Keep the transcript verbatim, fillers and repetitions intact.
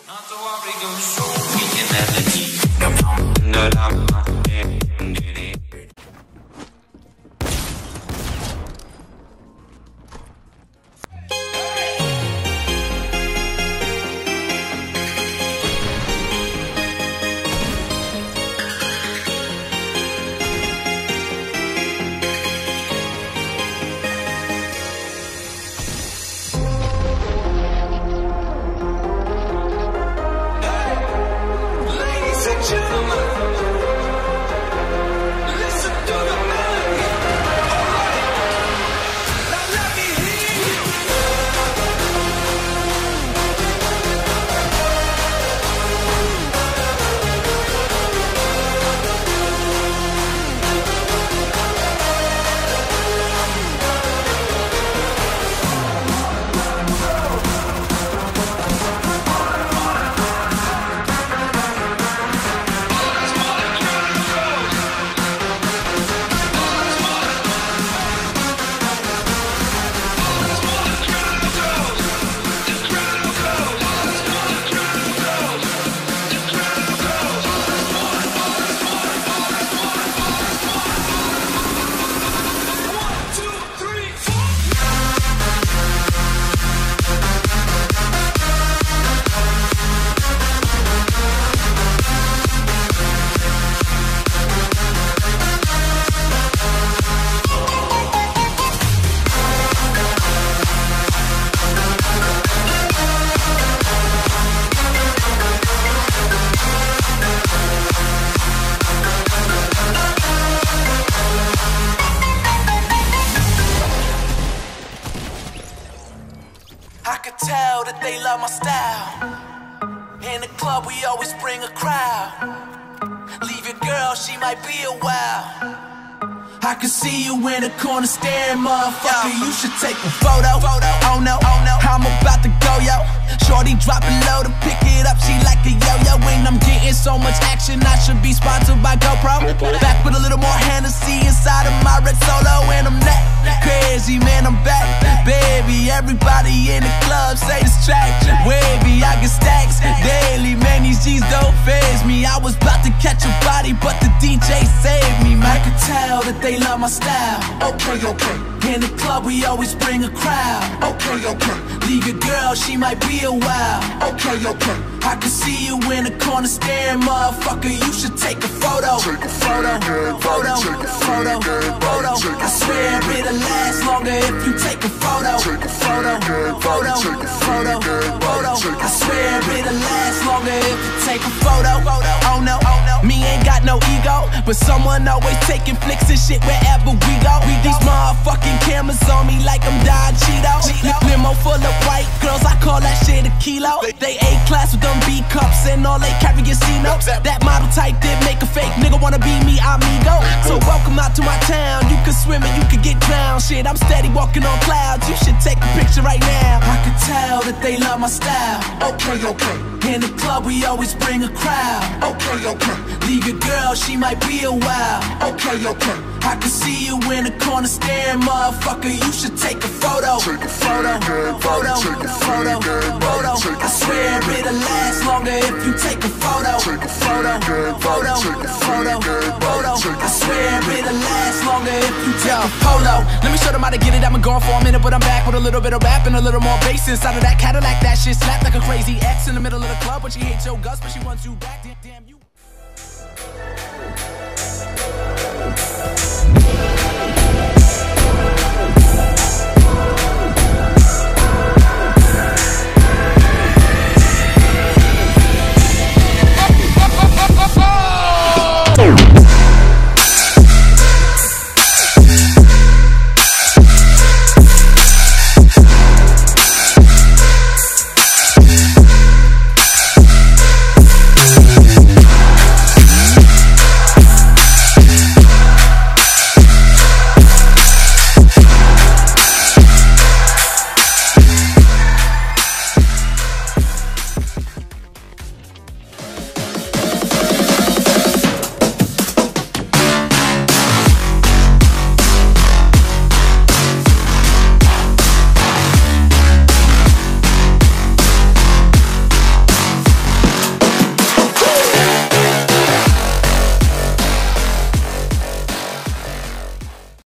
I could tell that they love my style. In the club, we always bring a crowd. Leave your girl, she might be a while. I can see you in the corner staring, motherfucker. You should take a photo. Oh no, oh no, I'm about to go, yo. Shorty dropping low to pick it up. She like a yo-yo. And I'm getting so much action, I should be sponsored by GoPro. Back with a little more Hennessy inside of my red Solo. And I'm that crazy, man, I'm back. Baby, everybody in the club say this track wavy. I get stacks daily, man, these G's don't faze me. I was about to catch a body, but the D J saved me, man. I could tell that they love my style. Okay, okay. In the club, we always bring a crowd. Okay, okay. Leave your girl, she might be a while. Okay, okay. I can see you in the corner staring, motherfucker. You should take a photo. Take a photo, photo, photo, photo. I swear it'll last longer if you take a photo. Take a photo, photo, photo, photo. I swear it'll last longer if you take a photo. Oh no, oh no. Me ain't got no ego, but someone always taking flicks and shit wherever we go. These motherfucking cameras on me like I'm Don Cheeto. Limo full of white girls, I call that shit a kilo. They A-class with them B cups and all they carry is C-notes. That model type did make a fake nigga wanna be me, amigo. So welcome out to my town. You can swim and you can get drowned. Shit, I'm steady walking on clouds. You should take a picture right now. I can tell that they love my style. Okay, okay. In the club, we always bring a crowd. Okay, okay. Leave your girl, she might be a while. Okay, okay. I can see you in the corner staring, motherfucker. You should take a photo. Take a photo, photo, photo, photo. I swear it'll last longer if you take a photo. Take a photo, photo, photo, photo. I swear it'll last longer if you take a photo. Let me show them how to get it. I've been gone for a minute, but I'm back with a little bit of rap and a little more bass inside of that Cadillac. That shit slapped like a crazy ex in the middle of the club when she hates your guts, but she wants you back. Damn, damn you.